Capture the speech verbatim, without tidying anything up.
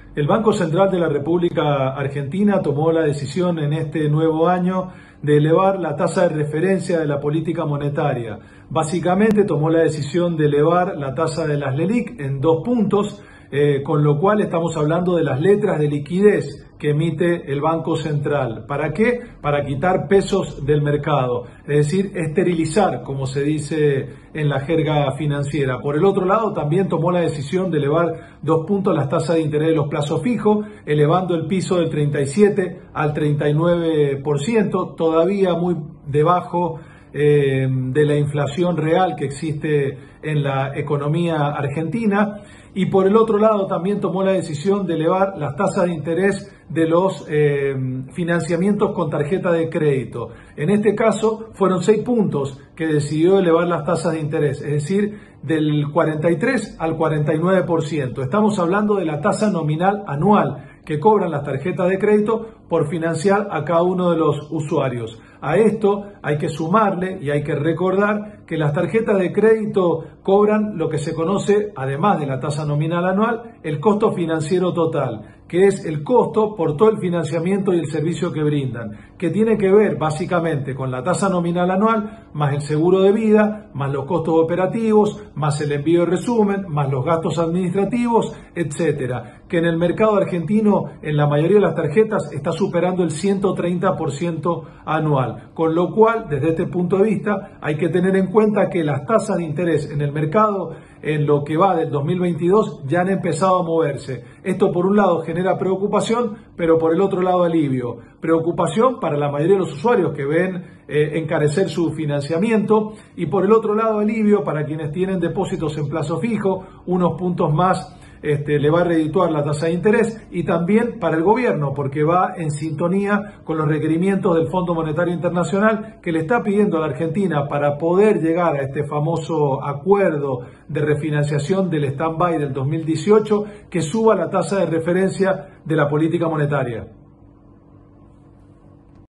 El Banco Central de la República Argentina tomó la decisión en este nuevo año de elevar la tasa de referencia de la política monetaria. Básicamente tomó la decisión de elevar la tasa de las LELIQ en dos puntos, eh, con lo cual estamos hablando de las letras de liquidez que emite el Banco Central. ¿Para qué? Para quitar pesos del mercado, es decir, esterilizar, como se dice en la jerga financiera. Por el otro lado, también tomó la decisión de elevar dos puntos las tasas de interés de los plazos fijos, elevando el piso del treinta y siete al treinta y nueve por ciento, todavía muy debajo eh, de la inflación real que existe en la economía argentina. Y por el otro lado también tomó la decisión de elevar las tasas de interés de los eh, financiamientos con tarjeta de crédito. En este caso fueron seis puntos que decidió elevar las tasas de interés, es decir, del cuarenta y tres al cuarenta y nueve por ciento. Estamos hablando de la tasa nominal anual que cobran las tarjetas de crédito por financiar a cada uno de los usuarios. A esto hay que sumarle y hay que recordar que las tarjetas de crédito cobran lo que se conoce, además de la tasa nominal anual, el costo financiero total, que es el costo por todo el financiamiento y el servicio que brindan, que tiene que ver básicamente con la tasa nominal anual, más el seguro de vida, más los costos operativos, más el envío de resumen, más los gastos administrativos, etcétera, que en el mercado argentino, en la mayoría de las tarjetas, está superando el ciento treinta por ciento anual, con lo cual, desde este punto de vista, hay que tener en cuenta que las tasas de interés en el mercado, en lo que va del dos mil veintidós, ya han empezado a moverse. Esto por un lado genera preocupación, pero por el otro lado alivio. Preocupación para la mayoría de los usuarios que ven eh, encarecer su financiamiento, y por el otro lado alivio para quienes tienen depósitos en plazo fijo, unos puntos más Este, le va a redituar la tasa de interés, y también para el gobierno, porque va en sintonía con los requerimientos del Fondo Monetario Internacional, que le está pidiendo a la Argentina, para poder llegar a este famoso acuerdo de refinanciación del stand-by del dos mil dieciocho, que suba la tasa de referencia de la política monetaria.